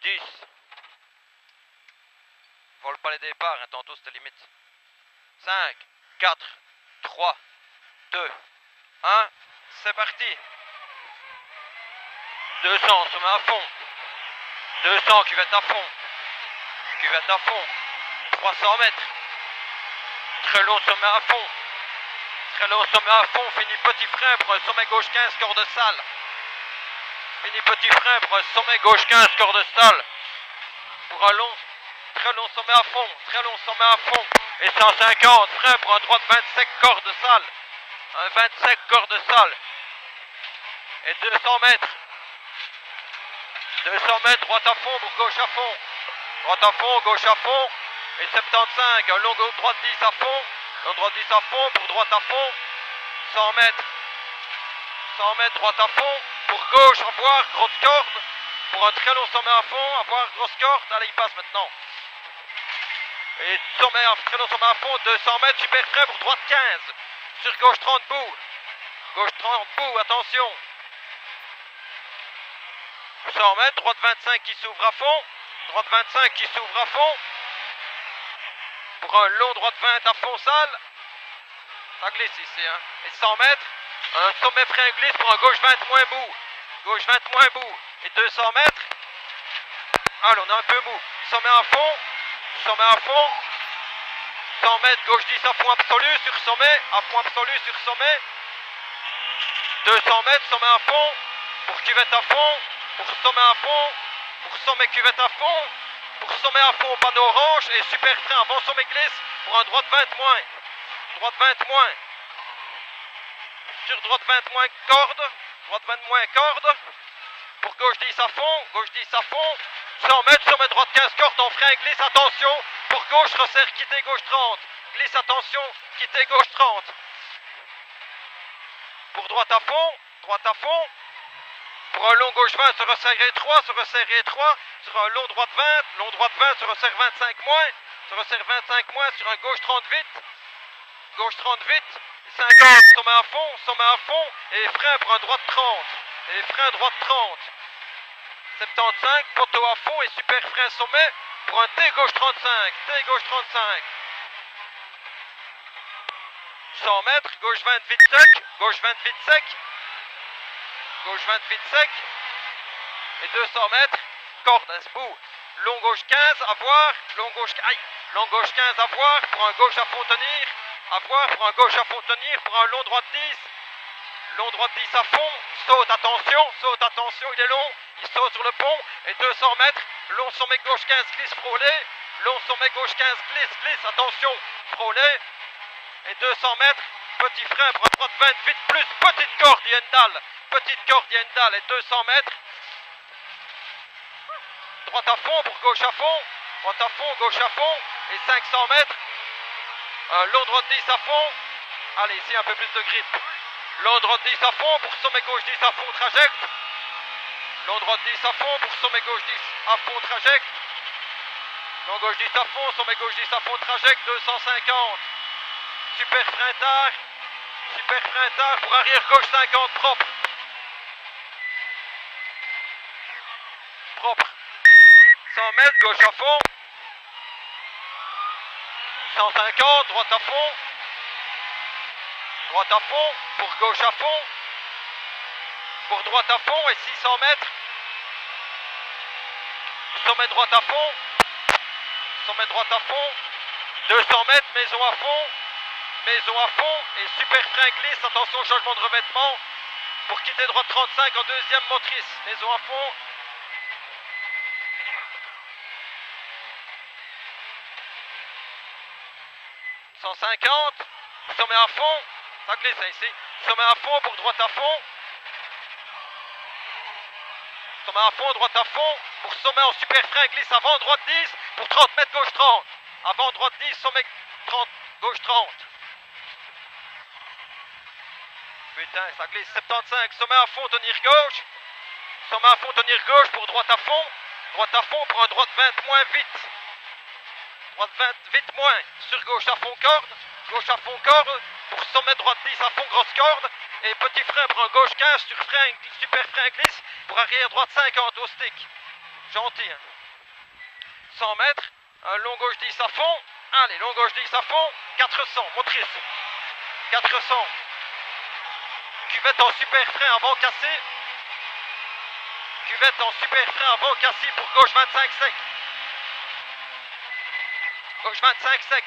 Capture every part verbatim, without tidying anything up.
dix. Vole pas les départs, hein, tantôt c'était limite. cinq, quatre, trois, deux, un, c'est parti. deux cents, on se met à fond. deux cents, cuvette à fond. Cuvette à fond. trois cents mètres. Très long sommet à fond. Très long sommet à fond. Fini petit frein pour un sommet gauche quinze, corde salle. Fini petit frein pour un sommet gauche quinze, corde salle. Pour un long, très long sommet à fond. Très long sommet à fond. Et cent cinquante, frein pour un droite vingt-cinq, corde salle. Un vingt-cinq, corde salle. Et deux cents mètres. deux cents mètres, droite à fond pour gauche à fond. Droite à fond, gauche à fond. Et soixante-quinze, un long droite dix à fond. Long droite dix à fond pour droite à fond. cent mètres. cent mètres, droite à fond. Pour gauche, au revoir, grosse corde. Pour un très long sommet à fond, au revoir, grosse corde. Allez, il passe maintenant. Et sommet, très long sommet à fond, deux cents mètres, super frais pour droite quinze. Sur gauche trente bout. Gauche trente bout, attention. cent mètres, droite vingt-cinq qui s'ouvre à fond. Droite vingt-cinq qui s'ouvre à fond. Pour un long droite vingt à fond salle. Ça glisse ici, hein. Et cent mètres, un sommet frein glisse pour un gauche vingt moins bout. Gauche vingt moins bout. Et deux cents mètres. Allez, on est un peu mou. Sommet à fond. Sommet à fond. cent mètres, gauche dix à fond absolu sur sommet. À fond absolu sur sommet. deux cents mètres, sommet à fond. Pour cuvette à fond. Pour sommet à fond. Pour sommet cuvette à fond. Pour sommet à fond, panneau orange. Et super frein avant sommet glisse. Pour un droite vingt moins. Droite vingt moins. Sur droite vingt moins, corde. Droite vingt moins, corde. Pour gauche dix à fond. Gauche dix à fond. cent mètres, sommet droite quinze, corde en frein, glisse, attention. Pour gauche, resserre, quitter gauche trente. Glisse, attention, quitter gauche trente. Pour droite à fond. Droite à fond. Pour un long gauche vingt, se resserrer trois, se resserrer trois. Sur un long droite vingt, long droite vingt, se resserre vingt-cinq moins. Se resserre vingt-cinq moins sur un gauche trente vite. Gauche trente vite. cinquante, sommet à fond, sommet à fond. Et frein pour un droite trente. Et frein droite trente. soixante-quinze, poteau à fond et super frein sommet pour un T gauche trente-cinq. T gauche trente-cinq. cent mètres, gauche vingt vite sec. Gauche vingt vite sec. Gauche vingt vite sec. Et deux cents mètres, corde à ce bout. Long gauche quinze, à voir. Long gauche, aïe. Long gauche quinze, à voir. Pour un gauche à fond tenir. À voir. Pour un gauche à fond tenir. Pour un long droite dix. Long droite dix à fond. Saute, attention. Saute, attention. Il est long. Il saute sur le pont. Et deux cents mètres. Long sommet gauche quinze, glisse, frôlé. Long sommet gauche quinze, glisse, glisse. Attention. Frôlé. Et deux cents mètres. Petit frein pour un droite vingt vite plus. Petite corde, il y a une dalle. Petite corde, il y a une dalle. Et deux cents mètres. Droite à fond pour gauche à fond. Droite à fond, gauche à fond. Et cinq cents mètres. Un long droite dix à fond. Allez, ici un peu plus de grip. Long droite dix à fond pour sommet gauche dix à fond, trajecte. Long droite dix à fond pour sommet gauche dix à fond, trajecte. Long gauche dix à fond, sommet gauche dix à fond, trajecte, deux cent cinquante. Super frein tard. Super frein tard pour arrière gauche cinquante, propre. Propre. cent mètres, gauche à fond. cent cinquante, droite à fond. Droite à fond, pour gauche à fond. Pour droite à fond et six cents mètres. Sommet droite à fond. Sommet droite à fond. deux cents mètres, maison à fond. Maison à fond et super frein glisse. Attention, changement de revêtement. Pour quitter droite trente-cinq en deuxième motrice. Maison à fond. cent cinquante. Sommet à fond. Ça glisse hein, ici. Sommet à fond pour droite à fond. Sommet à fond, droite à fond. Pour sommet en super frein glisse avant droite dix. Pour trente mètres gauche trente. Avant droite dix, sommet trente, gauche trente. Putain, ça glisse. soixante-quinze, sommet à fond, tenir gauche. Sommet à fond, tenir gauche pour droite à fond. Droite à fond pour un droite vingt moins vite. Droite vingt vite moins. Sur gauche à fond corde. Gauche à fond corde. Pour sommet droite dix à fond grosse corde. Et petit frein pour un gauche quinze sur frein, super frein glisse. Pour arrière droite cinquante au stick. Gentil hein. cent mètres, un long gauche dix à fond, allez, long gauche dix à fond, quatre cents, motrice, quatre cents, cuvette en super frein avant cassé, cuvette en super frein avant cassé pour gauche vingt-cinq sec, gauche vingt-cinq sec,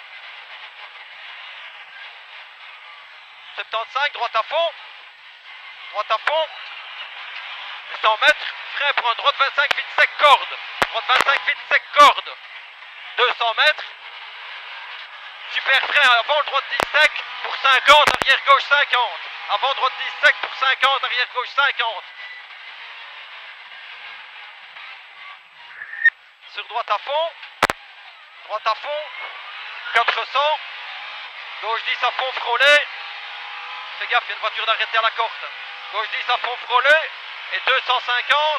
soixante-quinze, droite à fond, droite à fond, cent mètres, frein pour un droite vingt-cinq vite sec, corde, droite vingt-cinq vite sec, corde, deux cents mètres, super frein avant droite dix sec pour cinquante, arrière gauche cinquante, avant droite dix sec pour cinquante, arrière gauche cinquante, sur droite à fond, droite à fond, quatre cents, gauche dix à fond frôlé, fais gaffe, il y a une voiture d'arrêter à la corde, gauche dix à fond frôlé, et deux cent cinquante,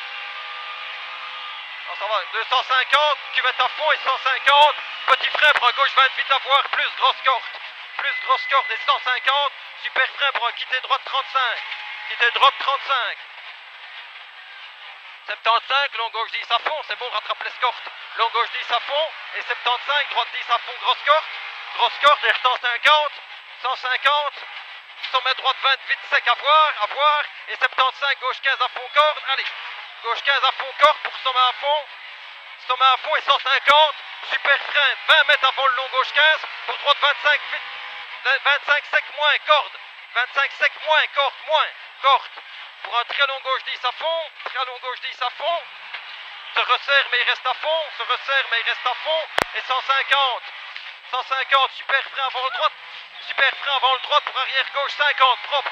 non, ça va, deux cent cinquante, cuvette à fond et cent cinquante, petit frein pour un gauche vingt vite à voir, plus grosse corde, plus grosse corde et cent cinquante, super frein pour un quitter droite trente-cinq, quitter droite trente-cinq, soixante-quinze, long gauche dix à fond, c'est bon, rattrape l'escorte, long gauche dix à fond, et soixante-quinze, droite dix à fond, grosse corde, grosse corde et cent cinquante, cent cinquante, sommet droite vingt vite sec à voir, à voir, et soixante-quinze, gauche quinze à fond corde, allez, gauche quinze à fond corde pour sommet à fond, sommet à fond et cent cinquante, super frein, vingt mètres avant le long gauche quinze, pour droite vingt-cinq vite, vingt-cinq sec moins, corde, vingt-cinq sec moins, corde, moins, corde, pour un très long gauche dix à fond, très long gauche dix à fond, se resserre mais il reste à fond, se resserre mais il reste à fond, et cent cinquante, cent cinquante, super frein avant le droite, super frein avant le droite pour arrière gauche cinquante, propre.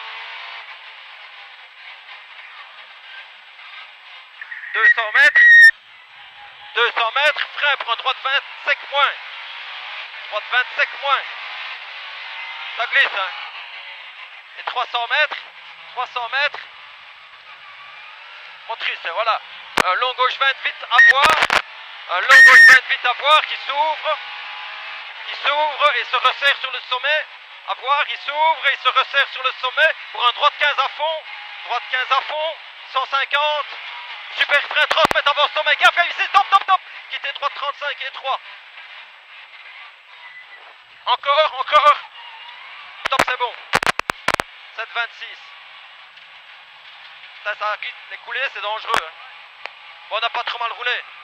deux cents mètres, deux cents mètres, frein pour un droite vingt, sec moins, droite vingt, sec moins, ça glisse, hein. Et trois cents mètres, trois cents mètres, motrice, voilà, un long gauche vingt vite à voir, un long gauche vingt vite à voir qui s'ouvre, qui s'ouvre et se resserre sur le sommet, à voir, il s'ouvre et il se resserre sur le sommet pour un droite quinze à fond, droite quinze à fond, cent cinquante, super frein trente mètres avant sommet, gaffe ici, top, top, top, quitter droite trente-cinq et trois, encore, encore, top, c'est bon, sept vingt-six, ça, ça quitte les coulées, c'est dangereux, hein. Bon, on n'a pas trop mal roulé.